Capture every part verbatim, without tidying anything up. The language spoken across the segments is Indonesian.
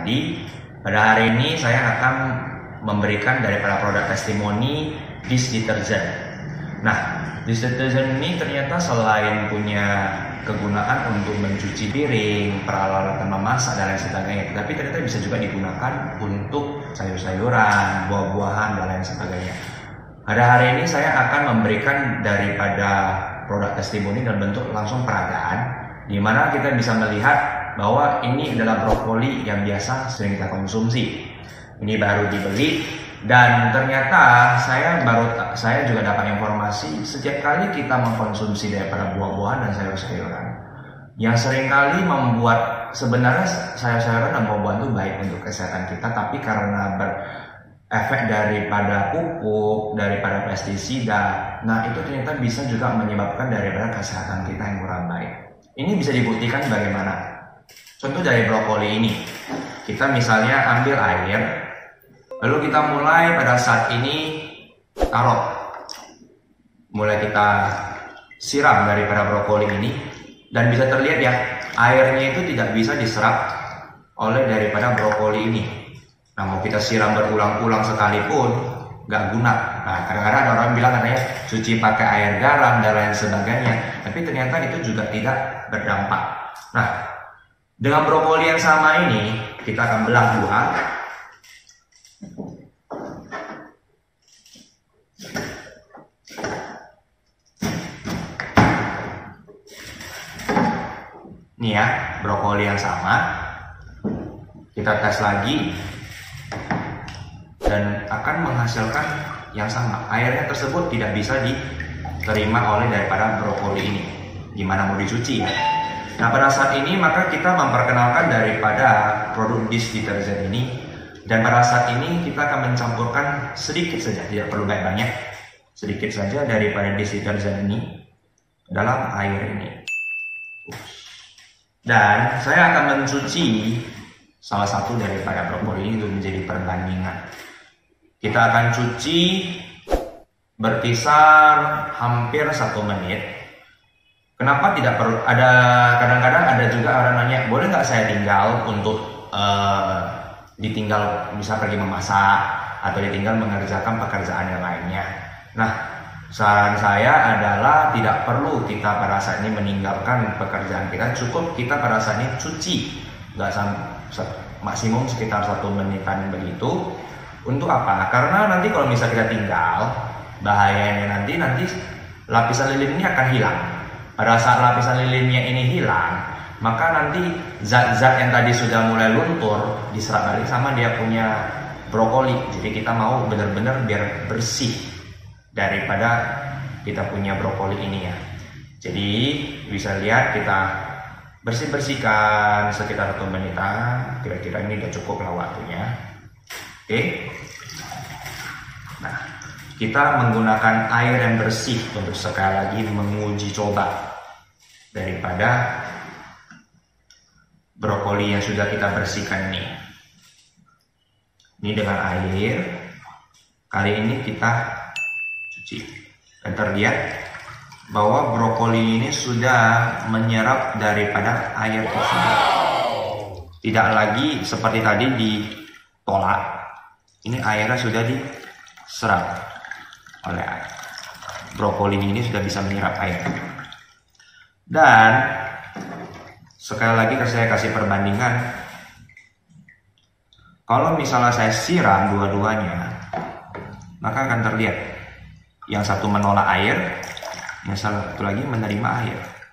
tadi. Pada hari ini saya akan memberikan daripada produk testimoni dish detergent. Nah, dish detergent ini ternyata selain punya kegunaan untuk mencuci piring, peralatan memasak dan lain sebagainya, tapi ternyata bisa juga digunakan untuk sayur-sayuran, buah-buahan dan lain sebagainya. Pada hari ini saya akan memberikan daripada produk testimoni dalam bentuk langsung peragaan, di mana kita bisa melihat bahwa ini adalah brokoli yang biasa sering kita konsumsi. Ini baru dibeli dan ternyata saya baru saya juga dapat informasi setiap kali kita mengkonsumsi daripada buah-buahan dan sayur-sayuran yang seringkali membuat sebenarnya sayur-sayuran dan buah-buahan itu baik untuk kesehatan kita, tapi karena berefek daripada pupuk, daripada pestisida, nah itu ternyata bisa juga menyebabkan daripada kesehatan kita yang kurang baik. Ini bisa dibuktikan bagaimana? Contoh dari brokoli ini, kita misalnya ambil air, lalu kita mulai pada saat ini taruh, mulai kita siram daripada brokoli ini, dan bisa terlihat ya, airnya itu tidak bisa diserap oleh daripada brokoli ini. Nah, mau kita siram berulang-ulang sekalipun gak guna. Nah, kadang-kadang ada orang bilang katanya cuci pakai air garam dan lain sebagainya, tapi ternyata itu juga tidak berdampak. Nah, dengan brokoli yang sama ini kita akan belah dua. Ini ya, brokoli yang sama. Kita tes lagi dan akan menghasilkan yang sama. Airnya tersebut tidak bisa diterima oleh daripada brokoli ini. Gimana mau dicuci ya? Nah, pada saat ini maka kita memperkenalkan daripada produk dish detergent ini, dan pada saat ini kita akan mencampurkan sedikit saja, tidak perlu banyak-banyak, sedikit saja daripada dish detergent ini dalam air ini. Dan saya akan mencuci salah satu daripada brokoli ini untuk menjadi perbandingan. Kita akan cuci berkisar hampir satu menit. Kenapa tidak perlu? Ada kadang-kadang ada juga orang nanya, boleh nggak saya tinggal untuk uh, ditinggal bisa pergi memasak atau ditinggal mengerjakan pekerjaan yang lainnya. Nah, saran saya adalah tidak perlu kita pada saat ini meninggalkan pekerjaan kita, cukup kita pada saat ini cuci, nggak sampai maksimum sekitar satu menitan begitu. Untuk apa? Karena nanti kalau misalnya kita tinggal, bahayanya nanti nanti lapisan lilin ini akan hilang. Pada saat lapisan lilinnya ini hilang, maka nanti zat-zat yang tadi sudah mulai luntur diserap balik sama dia punya brokoli. Jadi kita mau benar-benar biar bersih daripada kita punya brokoli ini ya. Jadi bisa lihat kita bersih-bersihkan sekitar satu menitan. Kira-kira ini udah cukup lah waktunya. Oke. Nah, kita menggunakan air yang bersih untuk sekali lagi menguji coba daripada brokoli yang sudah kita bersihkan ini. Ini dengan air. Kali ini kita cuci. Dan terlihat bahwa brokoli ini sudah menyerap daripada air tersebut. Tidak lagi seperti tadi ditolak. Ini airnya sudah diserap oleh air. Brokoli ini sudah bisa menyerap air. Dan sekali lagi saya kasih perbandingan, kalau misalnya saya siram dua-duanya, maka akan terlihat yang satu menolak air, yang satu lagi menerima air.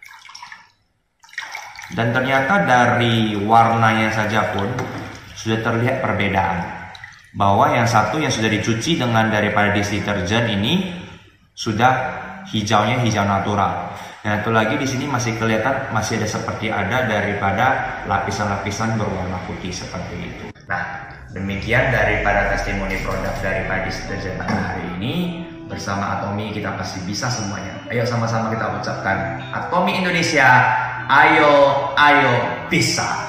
Dan ternyata dari warnanya saja pun sudah terlihat perbedaan, bahwa yang satu yang sudah dicuci dengan daripada dish detergent ini sudah hijaunya hijau natural. Nah, itu lagi di sini masih kelihatan masih ada seperti ada daripada lapisan-lapisan berwarna putih seperti itu. Nah, demikian daripada testimoni produk daripada dish detergent hari ini. Bersama Atomy kita pasti bisa semuanya. Ayo sama-sama kita ucapkan Atomy Indonesia, ayo ayo bisa.